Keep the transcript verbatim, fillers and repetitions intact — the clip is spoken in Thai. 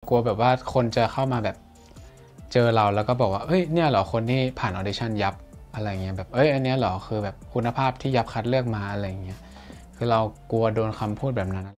กลัวแบบว่าคนจะเข้ามาแบบเจอเราแล้วก็บอกว่าเอ้ยเนี่ยเหรอคนที่ผ่านออดิชั่นยับอะไรเงี้ยแบบเอ้ยอันนี้เหรอคือแบบคุณภาพที่ยับคัดเลือกมาอะไรเงี้ยคือเรากลัวโดนคำพูดแบบนั้น